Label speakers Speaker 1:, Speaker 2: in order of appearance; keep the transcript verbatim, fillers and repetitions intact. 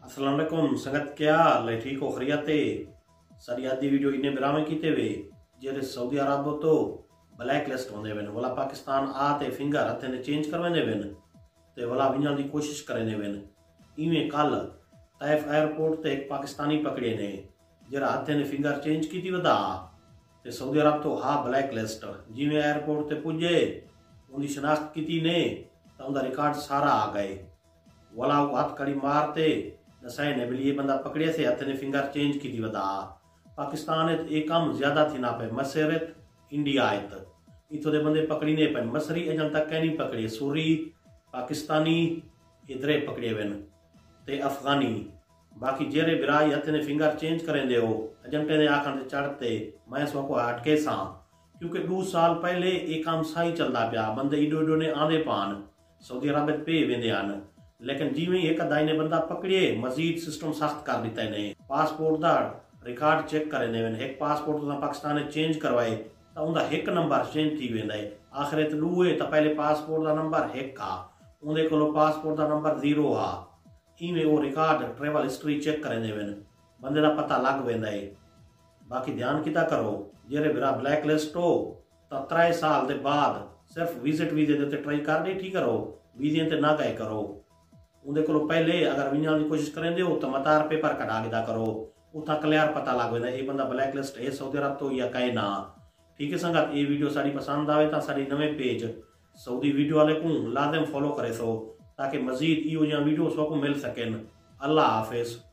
Speaker 1: अस्सलाम वालेकुम संगत क्या हाल है? ठीक हो खरियाते? सारी आदि वीडियो इन्हें बिरामे कीते वे जेरे सऊदी अरब तो ब्लैक लिस्ट होंदे वेन वाला पाकिस्तान आते फिंगर हथे ने चेंज करवेंदे वेन ते वाला विञण दी कोशिश करेंदे वेन। इवें कल तैफ एयरपोर्ट ते एक पाकिस्तानी पकड़े ने जरा हथे ने फिंगर चेंज की वधा ते सऊदी अरब तो हा ब्लैक लिस्ट। जिवें एयरपोर्ट ते पुजे उनकी शनाख्त की ने तो उनका रिकॉर्ड सारा आ गए। वाला हाथ कड़ी मारते दसाए ने बिल ये बंदा पकड़े से हथ ने फिंगर चेंज की वधा। पाकिस्तान एक कम ज्यादा थी ना पे मसरत इंडिया आयत इथों दे बंदे पकड़ी ने पे मसरी अजन तक कहीं नहीं पकड़े सूरी पाकिस्तानी इधरे पकड़े वेन ते अफगानी बाकी जेरे बिराई हथ ने फिंगर चेंज करें दे हो अजंटे ने आखन चढ़ते मैं सो हटके सा क्योंकि दो साल पहले एक काम सही चलता पाया बंदे इडो इडो ने आंदे पान सऊदी अरब पे वेंदे आन लेकिन जिवें एक अदाई ने बंदा पकड़े मजीद सिस्टम सख्त कर दिता ने पासपोर्ट का रिकॉर्ड चेक करेंदे वेन। एक पासपोर्ट तो पाकिस्तान ने चेंज करवाए तो उनका एक नंबर चेंज थी वेंदा है आखिर तो लूए तो पहले पासपोर्ट का नंबर एक आ उनके को पासपोर्ट का नंबर जीरो आ इवें वो रिकॉर्ड ट्रेवल हिस्ट्री चेक करेंदे वेन बंदे का पता लग वेंदा है। बाकी ध्यान किता करो जेरे बिरा ब्लैक लिस्ट हो तो त्रै साल के बाद सिर्फ विजिट वीजे ते ट्राई कर दी ठीक करो वीजे ते ना गए करो उनके को पहले अगर विञण की कोशिश करेंदे हो तो मतार पेपर कटा गिदा करो उतना क्लियर पता लग वेंदा ये बंदा ब्लैक लिस्ट है सऊदी अरब तो या कहीं ना। ठीक है संगत ये वीडियो साड़ी पसंद आवे तो साड़ी नवे पेज सऊदी वीडियो वाले को लाजम फॉलो करे सो ताकि मजीद इो वीडियो सो को मिल सकें। अल्लाह हाफिज।